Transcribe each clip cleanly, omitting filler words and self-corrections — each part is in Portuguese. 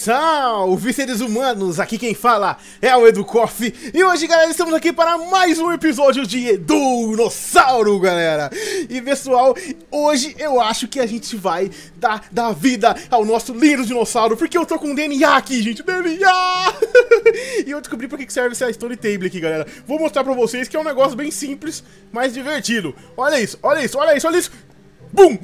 Salve, seres humanos! Aqui quem fala é o Educoff. E hoje, galera, estamos aqui para mais um episódio de Edunossauro, galera. E, pessoal, hoje eu acho que a gente vai dar vida ao nosso lindo dinossauro, porque eu tô com DNA aqui, gente. DNA! E eu descobri pra que serve essa Story Table aqui, galera. Vou mostrar pra vocês que é um negócio bem simples, mas divertido. Olha isso, olha isso, olha isso, olha isso. Bum!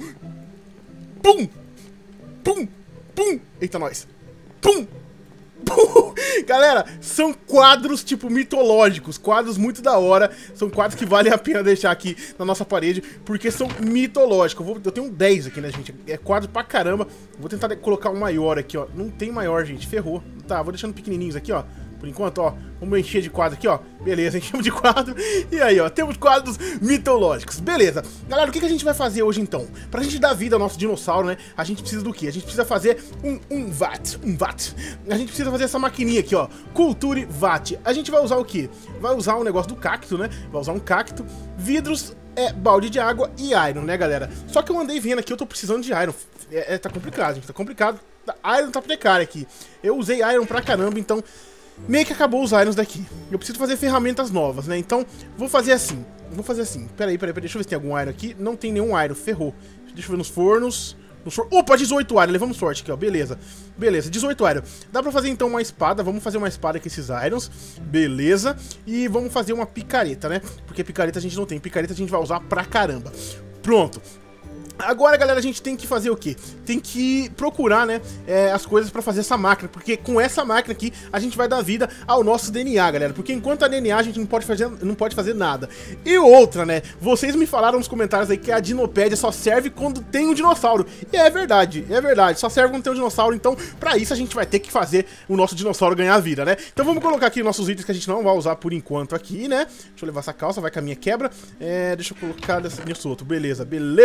Bum! Pum! Pum! Eita, nós! Pum! Pum! Galera, são quadros, tipo, mitológicos. Quadros muito da hora. São quadros que vale a pena deixar aqui na nossa parede, porque são mitológicos. Eu tenho um 10 aqui, né, gente? É quadro pra caramba. Vou tentar colocar um maior aqui, ó. Não tem maior, gente. Ferrou. Tá, vou deixando pequenininhos aqui, ó. Por enquanto, ó, vamos encher de quadro aqui, ó. Beleza, enchemos de quadro. E aí, ó, temos quadros mitológicos. Beleza. Galera, o que a gente vai fazer hoje, então? Pra gente dar vida ao nosso dinossauro, né? A gente precisa do quê? A gente precisa fazer um VAT. A gente precisa fazer essa maquininha aqui, ó. Culture VAT. A gente vai usar o quê? Vai usar um negócio do cacto, né? Vai usar um cacto. Vidros, balde de água e iron, né, galera? Só que eu andei vendo aqui, eu tô precisando de iron. Tá complicado, gente. Tá complicado. Iron tá precário aqui. Eu usei iron pra caramba, então... meio que acabou os irons daqui. Eu preciso fazer ferramentas novas, né? Então, vou fazer assim. Peraí, deixa eu ver se tem algum iron aqui. Não tem nenhum iron, ferrou. Deixa eu ver nos fornos. Opa, 18 iron, levamos sorte aqui, ó. Beleza, 18 iron. Dá pra fazer então uma espada. Vamos fazer uma espada com esses irons. Beleza. E vamos fazer uma picareta, né? Porque picareta a gente não tem. Picareta a gente vai usar pra caramba. Pronto. Agora, galera, a gente tem que fazer o quê? Tem que procurar, né, as coisas pra fazer essa máquina, porque com essa máquina aqui a gente vai dar vida ao nosso DNA, galera, porque enquanto a DNA a gente não pode fazer nada. E outra, né, vocês me falaram nos comentários aí que a Dinopédia só serve quando tem um dinossauro, e é verdade, só serve quando tem um dinossauro, então pra isso a gente vai ter que fazer o nosso dinossauro ganhar vida, né? Então vamos colocar aqui nossos itens que a gente não vai usar por enquanto aqui, né? Deixa eu levar essa calça, vai que a minha quebra, deixa eu colocar nisso outro, beleza.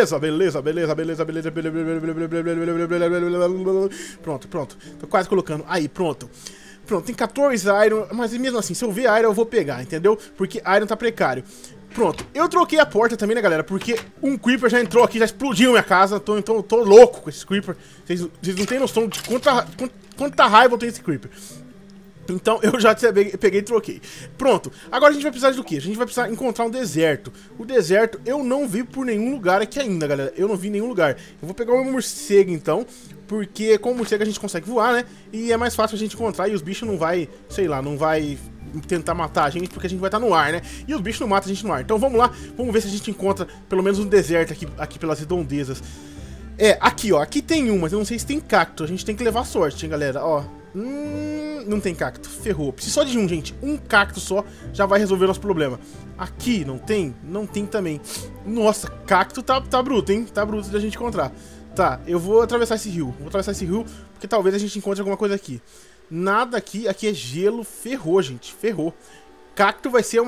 Pronto. Tô quase colocando. Aí, pronto. Pronto, tem 14 iron, mas mesmo assim, se eu ver iron eu vou pegar, entendeu? Porque iron tá precário. Pronto, eu troquei a porta também, né, galera? Porque um creeper já entrou aqui, já explodiu minha casa. Então eu tô louco com esse creeper. Vocês não tem noção de quanta raiva eu tenho esse creeper. Então eu já peguei e troquei. Pronto, agora a gente vai precisar do quê? A gente vai precisar encontrar um deserto. O deserto eu não vi por nenhum lugar aqui ainda, galera. Eu não vi em nenhum lugar. Eu vou pegar um morcego então, porque com o morcego a gente consegue voar, né? E é mais fácil a gente encontrar e os bichos não vai, sei lá, não vai tentar matar a gente, porque a gente vai estar no ar, né? E os bichos não matam a gente no ar. Então vamos lá, vamos ver se a gente encontra pelo menos um deserto aqui pelas redondezas. Aqui, ó, aqui tem um, mas eu não sei se tem cacto. A gente tem que levar sorte, hein, galera, ó. Não tem cacto, ferrou. Preciso só de um, gente. Um cacto só já vai resolver o nosso problema. Aqui não tem? Não tem também. Nossa, cacto tá bruto, hein? Tá bruto de a gente encontrar. Tá, eu vou atravessar esse rio. Porque talvez a gente encontre alguma coisa aqui. Nada aqui. Aqui é gelo. Ferrou, gente. Ferrou. Cacto vai ser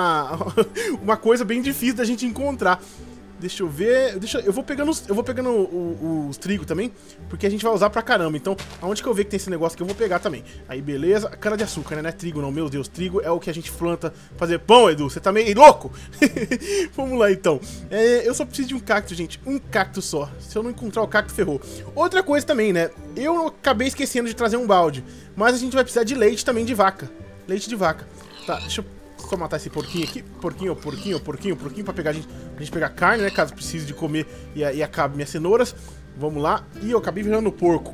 uma coisa bem difícil da gente encontrar. Deixa eu ver, eu vou pegando os trigo também, porque a gente vai usar pra caramba. Então, aonde que eu ver que tem esse negócio que eu vou pegar também. Aí, beleza, cana de açúcar, né? Não é trigo não, meu Deus, trigo é o que a gente planta fazer pão, Edu, você tá meio louco? Vamos lá, então. Eu só preciso de um cacto, gente, um cacto só. Se eu não encontrar o cacto, ferrou. Outra coisa também, né? Eu acabei esquecendo de trazer um balde, mas a gente vai precisar de leite também de vaca. Leite de vaca. Tá, deixa eu só matar esse porquinho aqui. Porquinho pra pegar a gente pegar carne, né? Caso precise de comer e acabe minhas cenouras. Vamos lá. Ih, eu acabei virando porco.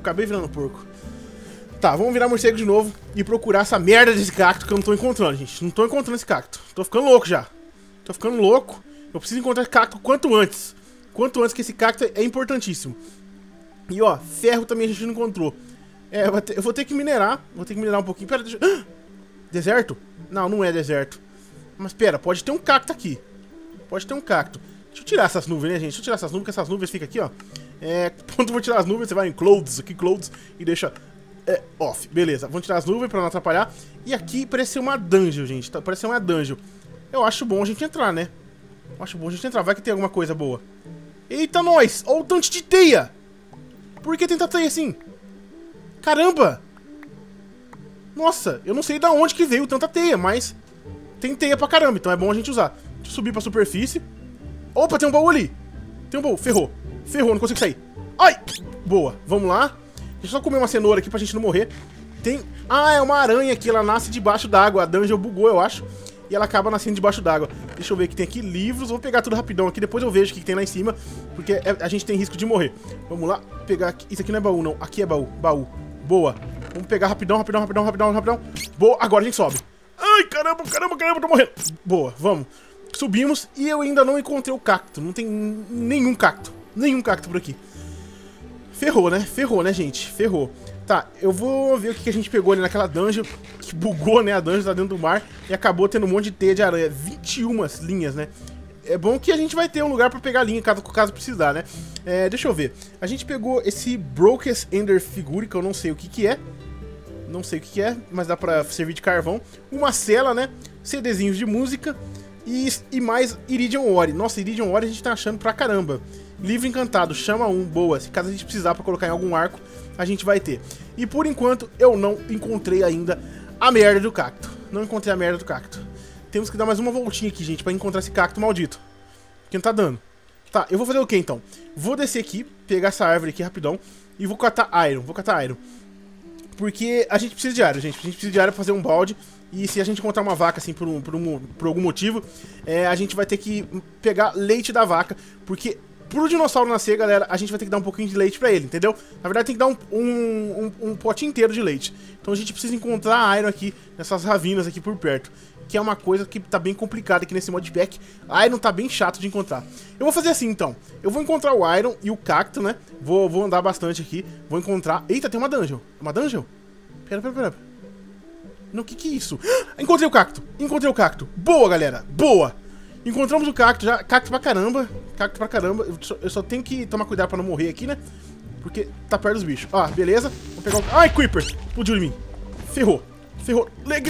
Tá, vamos virar morcego de novo e procurar essa merda desse cacto que eu não tô encontrando, gente. Não tô encontrando esse cacto. Tô ficando louco já. Eu preciso encontrar esse cacto quanto antes. Que esse cacto é importantíssimo. E ó, ferro também a gente não encontrou. Eu vou ter que minerar. Um pouquinho. Pera, deixa eu... Deserto? Não, não é deserto. Mas pera, pode ter um cacto aqui. Deixa eu tirar essas nuvens, né, gente? Porque essas nuvens ficam aqui, ó. Quando eu vou tirar as nuvens, você vai em Clothes, e deixa off. Beleza, vamos tirar as nuvens pra não atrapalhar. E aqui parece ser uma dungeon, gente. Parece ser uma dungeon. Eu acho bom a gente entrar, né? Vai que tem alguma coisa boa. Eita, nós! Olha o tanto de teia! Por que tem tanta teia assim? Caramba! Nossa, eu não sei de onde que veio tanta teia, mas tem teia pra caramba, então é bom a gente usar. Deixa eu subir pra superfície. Opa, tem um baú ali. Ferrou, não consigo sair. Ai, boa, vamos lá. Deixa eu só comer uma cenoura aqui pra gente não morrer. Tem... Ah, é uma aranha aqui, ela nasce debaixo d'água. A dungeon bugou, eu acho. E ela acaba nascendo debaixo d'água. Deixa eu ver o que tem aqui. Livros. Vou pegar tudo rapidão aqui. Depois eu vejo o que tem lá em cima. Porque a gente tem risco de morrer. Vamos lá. Pegar aqui. Isso aqui não é baú, não. Aqui é baú. Baú. Boa. Vamos pegar rapidão, rapidão, rapidão, rapidão, rapidão. Boa. Agora a gente sobe. Ai, caramba, caramba, caramba. Tô morrendo. Boa. Vamos. Subimos. E eu ainda não encontrei o cacto. Não tem nenhum cacto. Nenhum cacto por aqui. Ferrou, né? Ferrou, né, gente? Ferrou. Tá, eu vou ver o que a gente pegou ali naquela dungeon, que bugou, né, a dungeon tá dentro do mar, e acabou tendo um monte de teia de aranha, 21 linhas, né. É bom que a gente vai ter um lugar pra pegar linha, caso precisar, né. Deixa eu ver, a gente pegou esse Brokest Ender Figure, que eu não sei o que é, não sei o que é, mas dá pra servir de carvão, uma cela, né, CDzinhos de música, e mais Iridium Ore. Nossa, Iridium Ore a gente tá achando pra caramba. Livro encantado, chama um, boa, se caso a gente precisar pra colocar em algum arco, a gente vai ter. E por enquanto, eu não encontrei ainda a merda do cacto. Não encontrei a merda do cacto. Temos que dar mais uma voltinha aqui, gente, pra encontrar esse cacto maldito. Que não tá dando. Tá, eu vou fazer o que então? Vou descer aqui, pegar essa árvore aqui rapidão, e vou catar iron, porque a gente precisa de iron, gente. A gente precisa de iron pra fazer um balde. E se a gente encontrar uma vaca, assim, por algum motivo, a gente vai ter que pegar leite da vaca, porque... Pro dinossauro nascer, galera, a gente vai ter que dar um pouquinho de leite pra ele, entendeu? Na verdade, tem que dar um pote inteiro de leite. Então a gente precisa encontrar iron aqui, nessas ravinas aqui por perto. Que é uma coisa que tá bem complicada aqui nesse modpack. Iron tá bem chato de encontrar. Eu vou fazer assim, então. Eu vou encontrar o iron e o cacto, né? Vou andar bastante aqui. Vou encontrar... Eita, tem uma dungeon. Uma dungeon? Pera. Não, que é isso? Encontrei o cacto. Encontrei o cacto. Boa, galera. Boa. Encontramos o cacto já. Cacto pra caramba. Cacto pra caramba. Eu só tenho que tomar cuidado pra não morrer aqui, né? Porque tá perto dos bichos. Ah, beleza. Vou pegar o... Ai, Creeper. Explodiu em mim. Ferrou. Ferrou. Leg.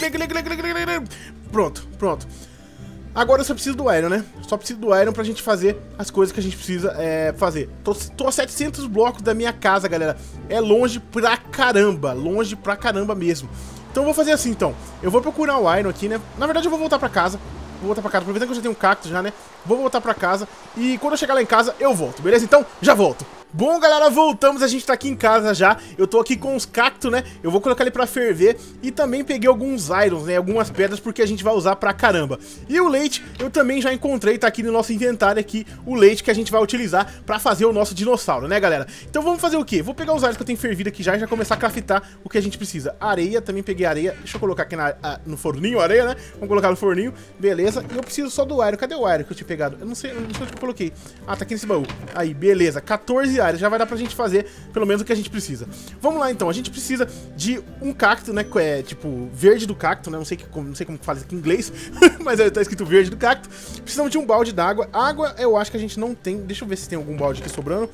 Pronto. Agora eu só preciso do Iron, né? Só preciso do Iron pra gente fazer as coisas que a gente precisa fazer. Tô a 700 blocos da minha casa, galera. É longe pra caramba. Longe pra caramba mesmo. Então eu vou fazer assim, então. Eu vou procurar o Iron aqui, né? Na verdade eu vou voltar pra casa. Aproveitando que eu já tenho um cacto já, né? Vou voltar pra casa. E quando eu chegar lá em casa, eu volto, beleza? Então, já volto. Bom, galera, voltamos, a gente tá aqui em casa já. Eu tô aqui com os cactos, né? Eu vou colocar ele pra ferver. E também peguei alguns irons, né? Algumas pedras, porque a gente vai usar pra caramba. E o leite, eu também já encontrei, tá aqui no nosso inventário aqui, o leite que a gente vai utilizar pra fazer o nosso dinossauro, né, galera? Então vamos fazer o quê? Vou pegar os irons que eu tenho fervido aqui já e já começar a craftar o que a gente precisa. Areia, também peguei areia. Deixa eu colocar aqui no forninho, areia, né? Vamos colocar no forninho, beleza. E eu preciso só do iron. Cadê o iron que eu tinha pegado? Eu não sei onde eu coloquei. Ah, tá aqui nesse baú. Aí, beleza. 14 irons. Já vai dar pra gente fazer pelo menos o que a gente precisa. Vamos lá, então. A gente precisa de um cacto, né? Que é, tipo, verde do cacto, né? Não sei como que fala isso aqui em inglês, mas tá escrito verde do cacto. Precisamos de um balde d'água. Água, eu acho que a gente não tem. Deixa eu ver se tem algum balde aqui sobrando.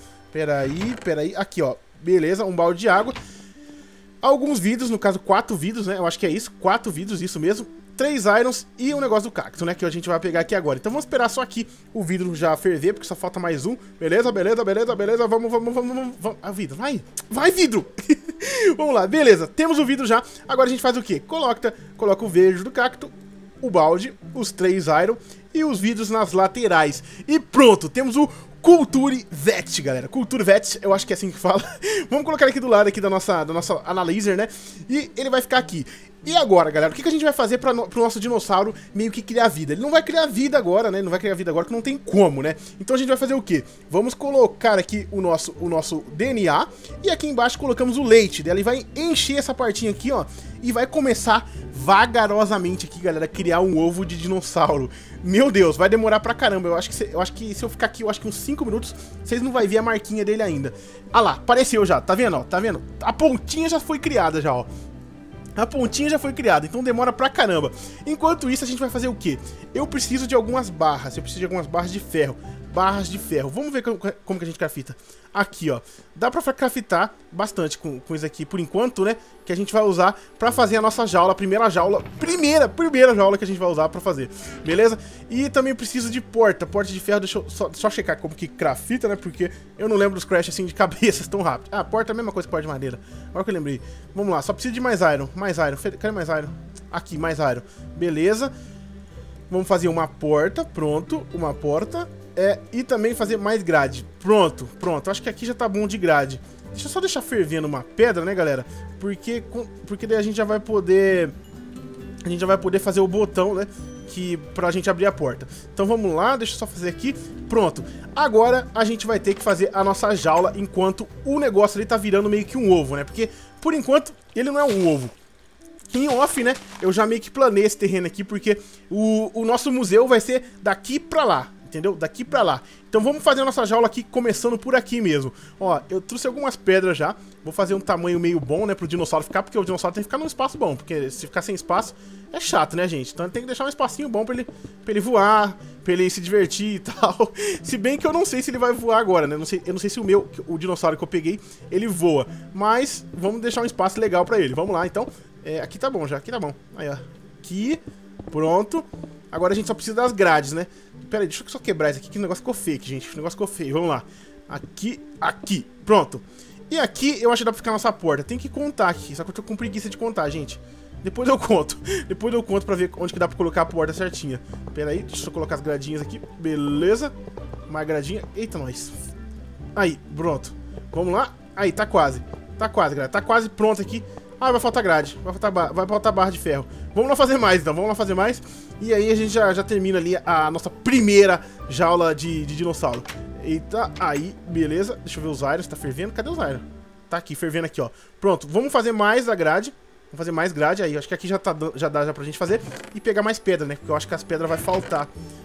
Peraí. Aqui, ó. Beleza, um balde de água. Alguns vidros, no caso 4 vidros, né? Eu acho que é isso, 4 vidros, isso mesmo. 3 irons e um negócio do cacto, né? Que a gente vai pegar aqui agora. Então vamos esperar só aqui o vidro já ferver, porque só falta mais um. Beleza. Vamos. Ah, vidro, vai vidro! Vamos lá, beleza. Temos o vidro já. Agora a gente faz o quê? Coloca o verde do cacto, o balde, os 3 iron e os vidros nas laterais. E pronto, temos o Culture Vet, galera. Culture Vet, eu acho que é assim que fala. Vamos colocar aqui do lado aqui da nossa analyzer, né? E ele vai ficar aqui. E agora, galera, o que a gente vai fazer pro nosso dinossauro meio que criar vida? Ele não vai criar vida agora, né? Não vai criar vida agora, que não tem como, né? Então a gente vai fazer o quê? Vamos colocar aqui o nosso DNA e aqui embaixo colocamos o leite dela e vai encher essa partinha aqui, ó, e vai começar vagarosamente aqui, galera, a criar um ovo de dinossauro. Meu Deus, vai demorar pra caramba. Eu acho que se eu ficar aqui, eu acho que uns 5 minutos, vocês não vão ver a marquinha dele ainda. Ah lá, apareceu já, tá vendo, ó? Tá vendo? A pontinha já foi criada já, ó. A pontinha já foi criada, então demora pra caramba. Enquanto isso, a gente vai fazer o quê? Eu preciso de algumas barras, barras de ferro. Vamos ver como que a gente crafta. Aqui, ó. Dá pra craftar bastante com isso aqui, por enquanto, né? Que a gente vai usar pra fazer a nossa jaula, a primeira jaula que a gente vai usar pra fazer, beleza? E também preciso de porta de ferro. Deixa eu só checar como que crafta, né? Porque eu não lembro dos crash assim de cabeças tão rápido. Ah, porta é a mesma coisa que porta de madeira. Agora que eu lembrei. Vamos lá, só preciso de mais iron. Cadê mais iron? Aqui, mais iron. Beleza. Vamos fazer uma porta, pronto. Uma porta. E também fazer mais grade. Pronto. Acho que aqui já tá bom de grade. Deixa eu só deixar fervendo uma pedra, né, galera? Porque daí a gente já vai poder... A gente já vai poder fazer o botão, né? Pra gente abrir a porta. Então vamos lá, deixa eu só fazer aqui. Pronto. Agora a gente vai ter que fazer a nossa jaula enquanto o negócio ali tá virando meio que um ovo, né? Porque, por enquanto, ele não é um ovo. Em off, né, eu já meio que planei esse terreno aqui, porque o nosso museu vai ser daqui pra lá, entendeu? Daqui pra lá. Então vamos fazer a nossa jaula aqui, começando por aqui mesmo. Ó, eu trouxe algumas pedras já. Vou fazer um tamanho meio bom, né, pro dinossauro ficar, porque o dinossauro tem que ficar num espaço bom, porque se ficar sem espaço é chato, né, gente? Então tem que deixar um espacinho bom pra ele voar, pra ele se divertir e tal. Se bem que eu não sei se ele vai voar agora, né? Eu não sei se o dinossauro que eu peguei, ele voa. Mas vamos deixar um espaço legal pra ele. Vamos lá, então. Aqui tá bom já, aqui tá bom. Aí, ó. Aqui, pronto. Agora a gente só precisa das grades, né? Pera aí, deixa eu só quebrar isso aqui, que o negócio ficou fake, gente. O negócio ficou feio, vamos lá. Aqui, pronto. E aqui eu acho que dá pra ficar a nossa porta. Tem que contar aqui, só que eu tô com preguiça de contar, gente. Depois eu conto. Depois eu conto pra ver onde que dá pra colocar a porta certinha. Pera aí, deixa eu colocar as gradinhas aqui. Beleza. Mais gradinha. Eita, nós. Aí, pronto. Vamos lá. Aí, tá quase. Tá quase, galera. Tá quase pronto aqui. Ah, vai faltar grade. Vai faltar barra de ferro. Vamos lá fazer mais, então. Vamos lá fazer mais. E aí a gente já termina ali a nossa primeira jaula de dinossauro. Eita, aí, beleza. Deixa eu ver os iron. Tá fervendo? Cadê os iron? Tá aqui, fervendo aqui, ó. Pronto, vamos fazer mais a grade. Vamos fazer mais grade aí. Acho que aqui já dá pra gente fazer. E pegar mais pedra, né? Porque eu acho que as pedras vai faltar.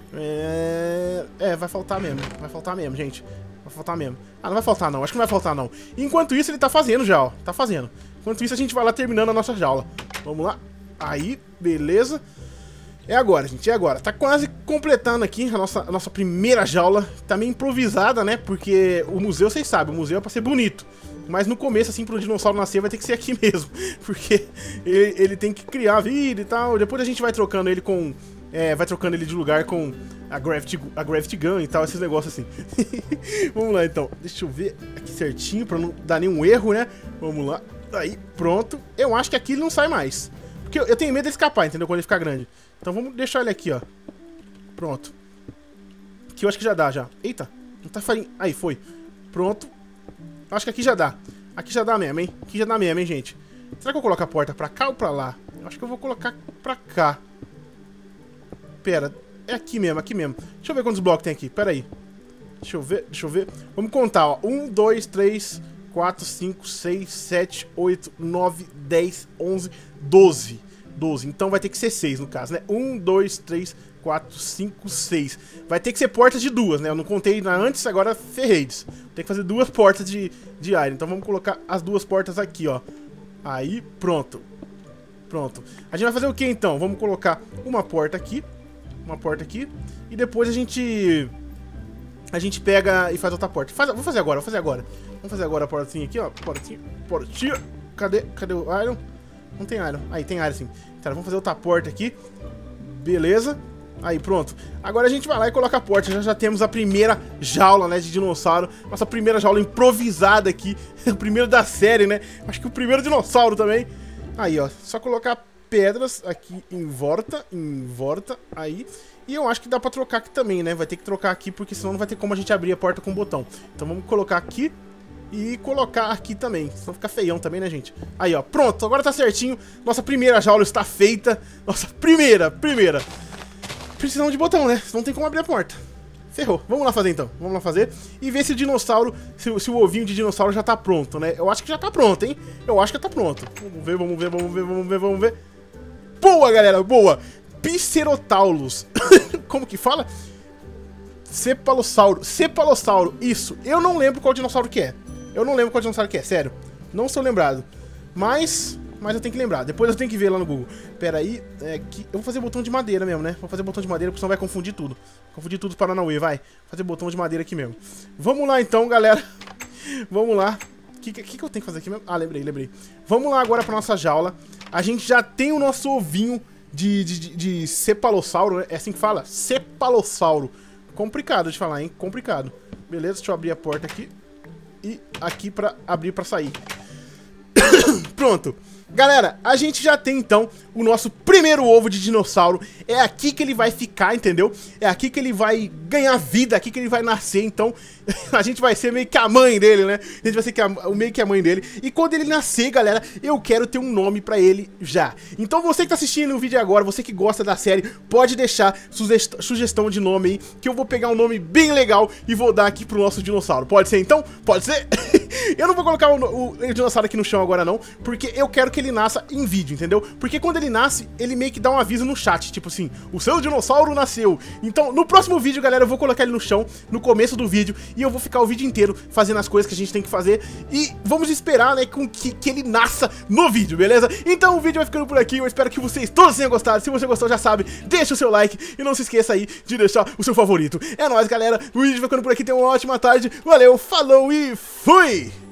Vai faltar mesmo. Vai faltar mesmo, gente. Vai faltar mesmo. Ah, não vai faltar não. Acho que não vai faltar não. Enquanto isso, ele tá fazendo já, ó. Tá fazendo. Enquanto isso, a gente vai lá terminando a nossa jaula. Vamos lá. Aí, beleza. É agora, gente. É agora. Tá quase completando aqui a nossa primeira jaula. Tá meio improvisada, né? Porque o museu, vocês sabem, o museu é pra ser bonito. Mas no começo, assim, pro dinossauro nascer, vai ter que ser aqui mesmo. Porque ele tem que criar vida e tal. Depois a gente vai trocando ele com... vai trocando ele de lugar com a Gravity Gun e tal, esses negócios assim. Vamos lá, então. Deixa eu ver aqui certinho, pra não dar nenhum erro, né? Vamos lá. Aí, pronto. Eu acho que aqui ele não sai mais. Porque eu tenho medo de escapar, entendeu? Quando ele ficar grande. Então vamos deixar ele aqui, ó. Pronto. Aqui eu acho que já dá, já. Eita, não tá farinha. Aí, foi. Pronto. Acho que aqui já dá. Aqui já dá mesmo, hein? Aqui já dá mesmo, hein, gente? Será que eu coloco a porta pra cá ou pra lá? Eu acho que eu vou colocar pra cá. Pera, é aqui mesmo, aqui mesmo. Deixa eu ver quantos blocos tem aqui, pera aí. Deixa eu ver. Vamos contar, ó. 1, 2, 3, 4, 5, 6, 7, 8, 9, 10, 11, 12. 12, então vai ter que ser 6 no caso, né? 1, 2, 3, 4, 5, 6. Vai ter que ser portas de duas, né? Eu não contei antes, agora ferrei. Tem que fazer duas portas de iron. Então vamos colocar as duas portas aqui, ó. Aí, pronto. Pronto. A gente vai fazer o que então? Vamos colocar uma porta aqui. Uma porta aqui. E depois a gente pega e faz outra porta. Vou fazer agora. Vamos fazer agora a portinha aqui, ó. Portinha. Cadê o iron? Não tem iron. Aí, tem iron sim. Então, vamos fazer outra porta aqui. Beleza. Aí, pronto. Agora a gente vai lá e coloca a porta. Já temos a primeira jaula, né, de dinossauro. Nossa primeira jaula improvisada aqui. O primeiro da série, né? Acho que o primeiro dinossauro também. Aí, ó. Só colocar pedras aqui em volta. Aí. E eu acho que dá pra trocar aqui também, né? Vai ter que trocar aqui, porque senão não vai ter como a gente abrir a porta com o botão. Então vamos colocar aqui. E colocar aqui também, senão fica feião também, né, gente? Aí, ó, pronto, agora tá certinho. Nossa primeira jaula está feita. Nossa primeira. Precisamos de botão, né? Senão não tem como abrir a porta. Ferrou. Vamos lá fazer, então. Vamos lá fazer. E ver se o dinossauro, se o ovinho de dinossauro já tá pronto, né? Eu acho que já tá pronto, hein? Eu acho que tá pronto. Vamos ver. Boa, galera, boa. Pterotaurus. Como que fala? Cepalossauro. Isso. Eu não lembro qual dinossauro que é. Sério. Não sou lembrado. Mas eu tenho que lembrar. Depois eu tenho que ver lá no Google. Pera aí. Eu vou fazer botão de madeira mesmo, né? Vou fazer botão de madeira, porque senão vai confundir tudo. Confundir tudo para Paranauê, vai. Vou fazer botão de madeira aqui mesmo. Vamos lá então, galera. Vamos lá. O que eu tenho que fazer aqui mesmo? Ah, lembrei. Vamos lá agora pra nossa jaula. A gente já tem o nosso ovinho de cepalossauro, né? É assim que fala? Cepalossauro. Complicado de falar, hein? Complicado. Beleza, deixa eu abrir a porta aqui. E aqui pra abrir pra sair. Pronto. Galera, a gente já tem então o nosso primeiro ovo de dinossauro. É aqui que ele vai ficar, entendeu? É aqui que ele vai ganhar vida, aqui que ele vai nascer. Então, a gente vai ser meio que a mãe dele, né? A gente vai ser meio que a mãe dele. E quando ele nascer, galera, eu quero ter um nome pra ele já. Então você que tá assistindo o vídeo agora, você que gosta da série, pode deixar sugestão de nome aí, que eu vou pegar um nome bem legal e vou dar aqui pro nosso dinossauro. Pode ser então? Pode ser? Eu não vou colocar o dinossauro aqui no chão agora não, porque eu quero que ele nasça em vídeo, entendeu? Porque quando ele nasce, ele meio que dá um aviso no chat, tipo assim, o seu dinossauro nasceu. Então, no próximo vídeo, galera, eu vou colocar ele no chão, no começo do vídeo, e eu vou ficar o vídeo inteiro fazendo as coisas que a gente tem que fazer, e vamos esperar, né, com que ele nasça no vídeo, beleza? Então o vídeo vai ficando por aqui, eu espero que vocês todos tenham gostado. Se você gostou, já sabe, deixa o seu like e não se esqueça aí de deixar o seu favorito. É nóis, galera, o vídeo vai ficando por aqui, tenha uma ótima tarde, valeu, falou e fui!